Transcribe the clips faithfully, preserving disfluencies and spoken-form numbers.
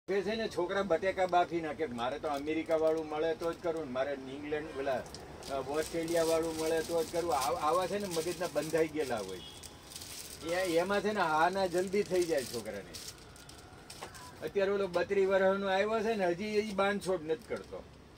છે ને છોકરા બટેકા બાફી નાખે. મારે તો અમેરિકા વાળું મળે તો જ કરવું ને, મારે ઇંગ્લેન્ડ પેલા ઓસ્ટ્રેલિયા વાળું મળે તો જ કરવું. આવા છે ને મગજના બંધાઈ ગયેલા હોય એમાં છે ને હા ના જલ્દી થઈ જાય છોકરાને. અત્યારે ઓલો બત્રીસ વર્ષનો આવ્યો છે ને હજી એ બાંધછોડ નથી કરતો.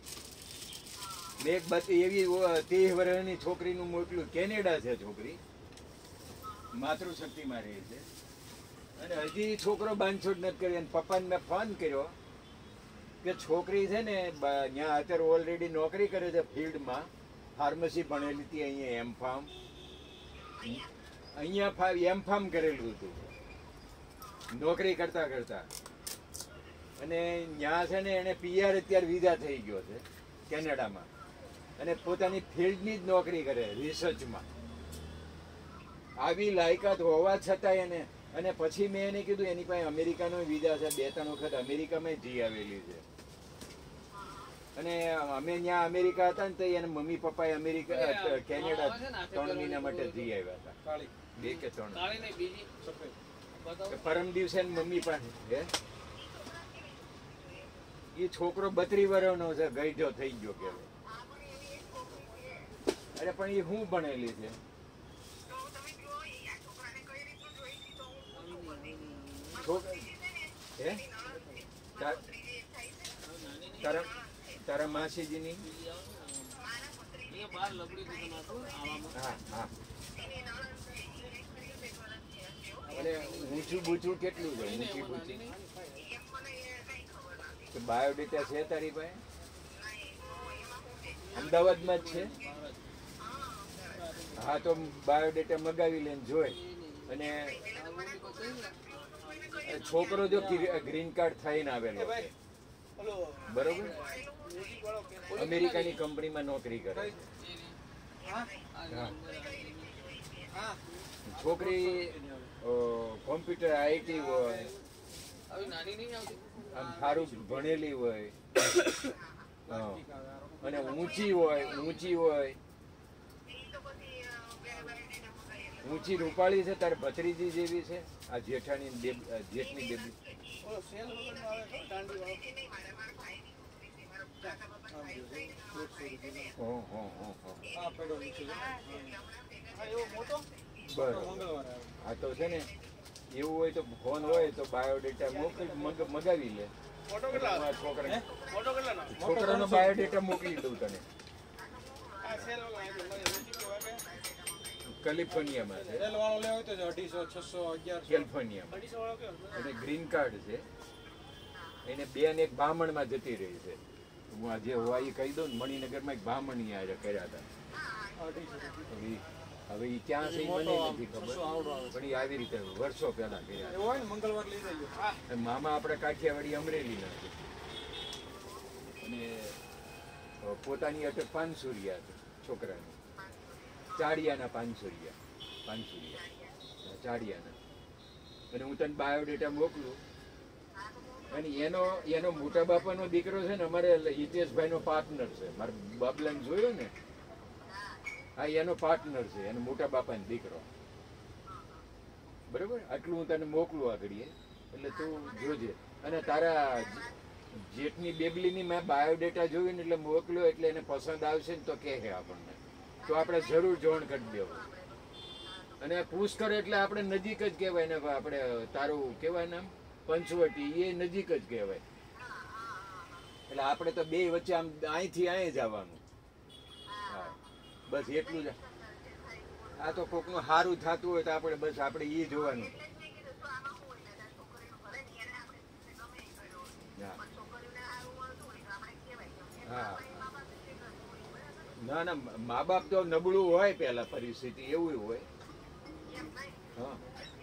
એક એવી ત્રીસ વર્ષની છોકરીનું મોકલું, કેનેડા છે છોકરી, માતૃશક્તિમાં રહે છે, અને હજી છોકરો બાંધછોડ નથી કરી. અને પપ્પાને મેં ફોન કર્યો કે છોકરી છે ને ત્યાં અત્યારે ઓલરેડી નોકરી કરે છે ફિલ્ડમાં, ફાર્મસી ભણેલી હતી અહીંયા, એમ ફાર્મ અહીંયા એમ ફાર્મ કરેલું હતું નોકરી કરતા કરતા, અને ત્યાં છે ને એને પીઆર અત્યારે વિઝા થઈ ગયો છે કેનેડામાં, અને પોતાની ફિલ્ડની જ નોકરી કરે રિસર્ચમાં. આવી લાયકાત હોવા છતાં એને, અને પછી મેં એને કીધું એની પાસે અમેરિકાનો વિઝા છે, બે ત્રણ વખત અમેરિકામાં જઈ આવેલી છે. અને અમે ત્યાં અમેરિકા હતા ને તો એને મમ્મી પપ્પાએ અમેરિકા કેનેડા ત્રણ મહિના માટે જઈ આવ્યા હતા, બે કે ત્રણ. પરમ દિવસે મમ્મી પાસે હે એ છોકરો બત્રીસ વર્ષનો છે, ગઈઢો થઈ ગયો કે. અરે પણ એ શું ભણેલી છે? હે તારા તારા માસીજીની હા હા. અને ઊંચું બૂચું કેટલું છે? ઊંચી બૂચી બાયોડેટા છે તારી પાસે? અમદાવાદમાં જ છે? હા તો બાયોડેટા મગાવી લઈને જોઈ. અને છોકરો જો ગ્રીન કાર્ડ થઈને આવેલો છે બરોબર, અમેરિકાની કંપનીમાં નોકરી કરે. છોકરી કોમ્પ્યુટર આઈટી હોય, આમ સારું ભણેલી હોય, અને ઊંચી હોય, ઊંચી હોય ઊંચી રૂપાળી છે. તારે ભત્રીજી જેવી છે આ જેઠાની જેઠની બેબી. બરોબર. હા તો છે ને એવું હોય તો ફોન હોય તો બાયોડેટા મોકલી મગાવી લે. છોકરા છોકરાનો બાયોડેટા મોકલી દઉં તને. કેલિફોર્નિયામાં છે, કેલિફોર્નિયામાં. અને ગ્રીન કાર્ડ છે એને. બેન એક બ્રાહ્મણમાં જતી રહી છે. હું આજે હોવા એ કહી દઉં ને, મણિનગરમાં એક બ્રાહ્મણ આજે કર્યા હતા. હવે એ ક્યાં છે મને નથી ખબર, પણ એ આવી રીતે વર્ષો પહેલા કર્યા. મામા આપણે કાઠિયાવાડી અમરેલીના છે, અને પોતાની અટક પાંચસો રૂપિયા છે છોકરાની. ચાડિયાના પાંચસો રૂપિયા પાંચસો રૂપિયા ચાડિયાના. અને હું તને બાયોડેટા મોકલું. અને એનો એનો મોટા બાપાનો દીકરો છે ને, અમારે હિતેશભાઈ નો પાર્ટનર છે. મારે બાબલાને જોયો ને, હા એનો પાર્ટનર છે, એનો મોટા બાપાનો દીકરો. બરોબર, આટલું હું તને મોકલું આગળ, એટલે તું જોજે. અને તારા જેઠની બેબલીની મેં બાયોડેટા જોયું ને એટલે મોકલ્યો, એટલે એને પસંદ આવશે ને તો કહે આપણને, તો આપણે જરૂર જોણ કરી દેવું. અને પૂછ કરે એટલે આપણે નજીક જ કહેવાય ને. આપણે તારું કહેવાય ને પંચવટી, એ નજીક જ કહેવાય. એટલે આપણે તો બે વચ્ચે આમ અહીંથી અહીં જવાનું. હા બસ એટલું જ. આ તો કોકનું સારું થતું હોય તો આપણે બસ આપણે એ જોવાનું. હા ના ના, મા બાપ તો નબળું હોય પેલા, પરિસ્થિતિ એવું હોય. હા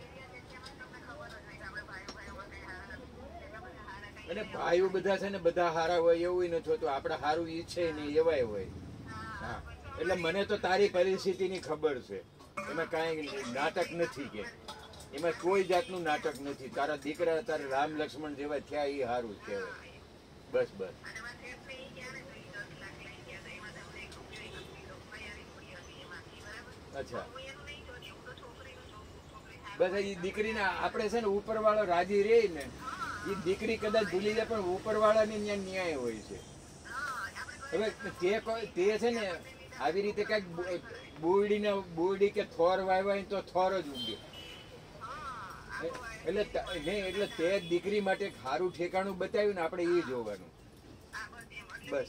અને ભાઈઓ બધા છે ને બધા સારા હોય એવું નથી હોતું. આપણે સારું ઈચ્છે ને એવાય હોય. હા એટલે મને તો તારી પરિસ્થિતિની ખબર છે. એમાં કાંઈ નાટક નથી કે એમાં કોઈ જાતનું નાટક નથી. તારા દીકરા તારા રામ લક્ષ્મણ જેવા થયા એ સારું કહેવાય. બસ બસ. અચ્છા બસ એ દીકરીને આપણે છે ને ઉપર વાળો રાજી રહે ને એ દીકરી કદાચ ભૂલી જાય પણ ઉપરવાળાની ત્યાં ન્યાય હોય છે. હવે તે કોઈ તે છે ને આવી રીતે કઈક બોરડીને બોરડી કે થોર વાવ્યા તો થોર જ ઉગે. એટલે નહીં એટલે તે દીકરી માટે સારું ઠેકાણું બતાવ્યું ને આપણે એ જોવાનું બસ.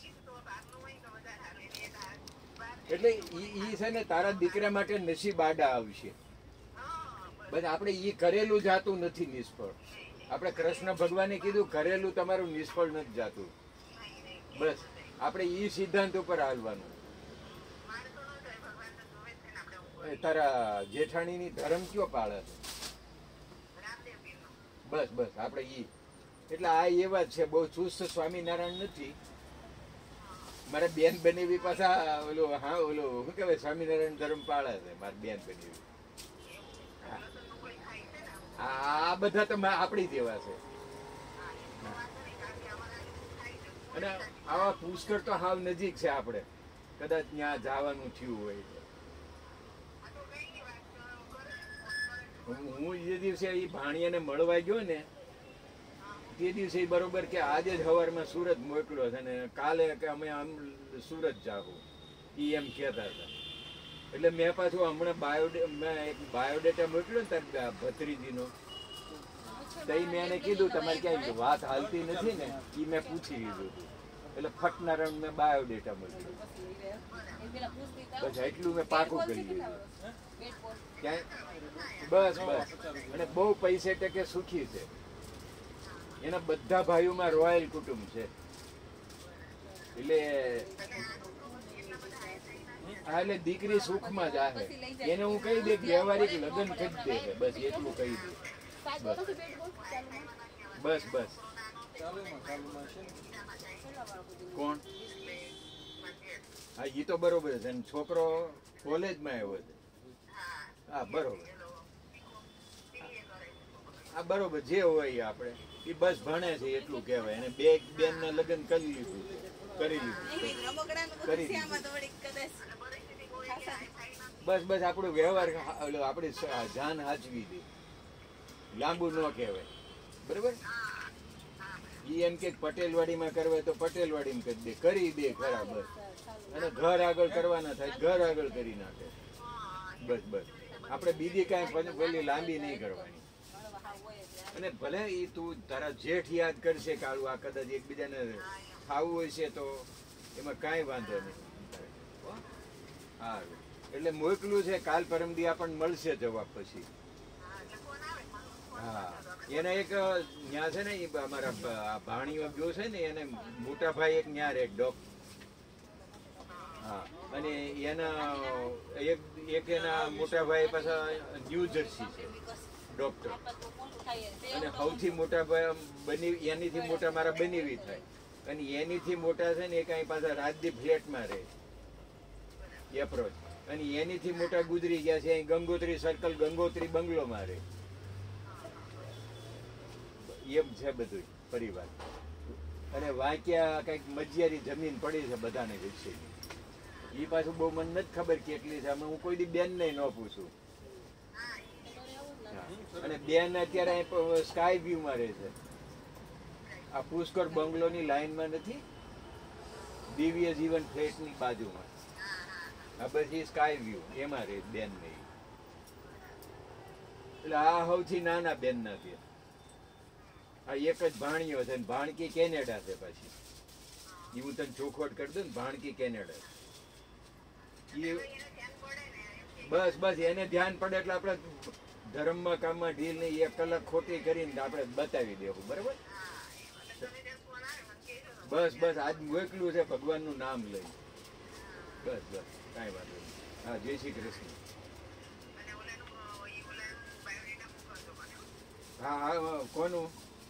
એટલે ઈ છે ને તારા દીકરા માટે નસીબ આડા આવશે. બસ આપણે ઈ કરેલું જાતું નથી નિષ્ફળ. આપણે કૃષ્ણ ભગવાને કીધું કરેલું તમારું નિષ્ફળ નથી જાતું. બસ આપણે ઈ સિદ્ધાંત ઉપર હાલવાનું. તારા જેઠાણીની ધર્મ કયો પાળે છે? બસ બસ આપણે ઈ એટલે આ એવા જ છે. બહુ ચુસ્ત સ્વામિનારાયણ નથી. મારા બેન બનેવી પાછા ઓલો હા ઓલો શું કહેવાય સ્વામિનારાયણ ધર્મ પાળે છે મારી બેન બનેવી. આ બધા તો આપણી જેવા છે. અને આવા પુષ્કર તો હાવ નજીક છે. આપણે કદાચ ત્યાં જવાનું થયું હોય હું જે દિવસે એ ભાણિયાને મળવા ગયો ને તે દિવસે બરોબર કે આજે જ સવારમાં સુરત મોકલ્યો છે ને કાલે કે અમે આમ સુરત જાવું એ એમ કહેતા હતા. એટલે મેં પાછું હમણાં બાયોડે મેં એક બાયોડેટા મોકલ્યો ને તાર ભત્રીજીનો તઈ મેં એને કીધું તમારે ક્યાંય વાત હાલતી નથી ને એ મેં પૂછી લીધું હતું. એટલે ફટનારાયણ મેં બાયોડેટા મોકલ્યો. બસ એટલું મેં પાકું કરી લીધું. બસ બસ અને બહુ પૈસે ટકે સુખી છે. એના બધા ભાઈઓમાં રોયલ કુટુંબ છે. એટલે હા એટલે દીકરી સુખમાં જ આવે. એને હું કહી દે વ્યવહારિક લગ્ન કરી દે છે. બસ એટલું કહી દે. બસ બસ કોણ? હા એ તો બરોબર છે. છોકરો કોલેજમાં આવ્યો છે. હા બરોબર. હા બરોબર જે હોય આપણે એ બસ ભણે છે એટલું કહેવાય. એને બે બેન ના લગ્ન કરી લીધું કરી લીધું કરી બસ બસ આપણું વ્યવહાર આપણી જાન હાચવી દે. લાંબુ ન કહેવાય. બરોબર. ઈ એમ કે પટેલવાડીમાં કરવા તો પટેલવાડીમાં કરી દે કરી દે ખરા. બસ અને ઘર આગળ કરવાના થાય ઘર આગળ કરી નાખે. બસ બસ આપણે બીજી કાંઈ પેલી લાંબી નહીં કરવાની. અને ભલે એ તું તારા જેઠ યાદ કરશે કાળું આ કદાચ એકબીજાને ખાવું હોય છે તો એમાં કાંઈ વાંધો નહીં. હા એટલે મોકલું છે. કાલ પરમદી આપણને મળશે જવાબ પછી. હા એને એક ન્યા છે ને અમારા ભાણીઓ ગયો છે ને એને મોટા ભાઈ એક ન્યા રે ડોક. હા અને એના એક એક એના મોટા ભાઈ પાછા ન્યૂ જર્સી છે ડોક્ટર. અને સૌથી મોટા ભાઈ બની એનીથી મોટા મારા બનેવી થાય. અને એનીથી મોટા છે ને એ કાંઈ પાછા રાજદીપ ફ્લેટમાં રહે એપ્રોચ. અને એનીથી મોટા ગુજરી ગયા છે અહીં ગંગોત્રી સર્કલ ગંગોત્રી બંગલોમાં રહે. એમ છે બધું પરિવાર. અને વાંક્યા કંઈક મજિયારી જમીન પડી છે બધાને વિશે. એ પાછું બહુ મને નથી ખબર કેટલી છે. અમે હું કોઈ દી બેન ને ન પૂછું. અને બેન અત્યારે સ્કાય વ્યૂ માં રહે છે. આ પુષ્કર બંગલોની લાઈનમાં નથી દિવ્ય જીવન ફ્લેટ ની બાજુમાં. આ બધી સ્કાય વ્યૂ એમાં રહે બેન નહીં. એટલે આ સૌથી નાના બેન ના છે. આ એક જ ભાણીઓ છે. ભાણકી કેનેડા છે. પછી એ હું તને ચોખવટ કરી દઉં ને ભાણકી કેનેડા. બસ બસ એને ધ્યાન પડે એટલે આપણે ધર્મમાં કામમાં ઢીલ નહીં એક કલાક ખોટી કરીને આપણે બતાવી દેવું. બરાબર. બસ બસ આજ મોકલું છે ભગવાનનું નામ લઈ. બસ બસ કાંઈ વાંધો નહીં. હા જય શ્રી કૃષ્ણ. હા હા કોનું?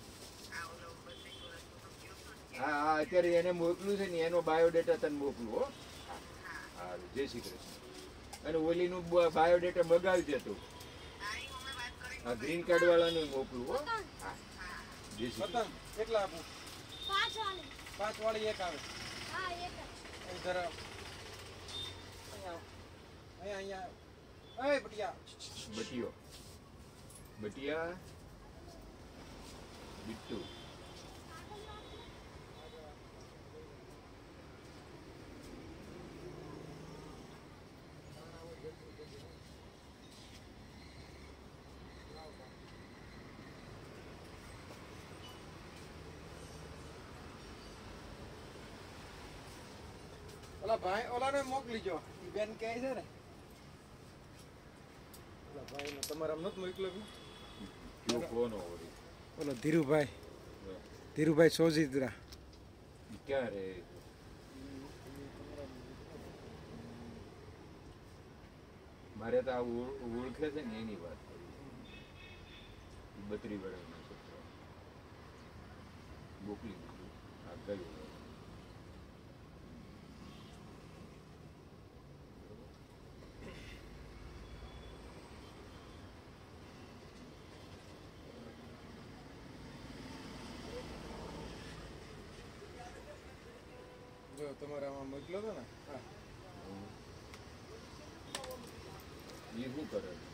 હા હા અત્યારે એને મોકલું છે ને એનો બાયોડેટા તને મોકલું. હો હા જય શ્રી કૃષ્ણ. અને ઓલીનું બાયોડેટા મગાવજે તું. હા ગ્રીન કાર્ડ વાળાનું મોકલું. હો હા જય શ્રી કૃષ્ણ. કેટલા આપું? પાંચ વાળી. પાંચ વાળી એક આવે. હા એક જ. જરા અહીંયા અહીંયા એ બટિયા બટિયો બટિયા બિટ્ટુ ઓલા ભાઈ ઓલાને મોકલીજો ઈ બેન કહે છે ને ઓલા ભાઈને તમારે આમ નથી મોકલ્યો બી? કયો કોનો વળી ઓલો ધીરુભાઈ ધીરુભાઈ સોજીત્રા ઈ ક્યાં રે મારે તો આ ઓળ- ઓળખે છે ને એની વાત કરી બત્રી વર્ષના છોકરા મોકલી દીધું આ ગયું જો તમારે આમાં મોકલ્યો હતો ને હા એ શું કરે છે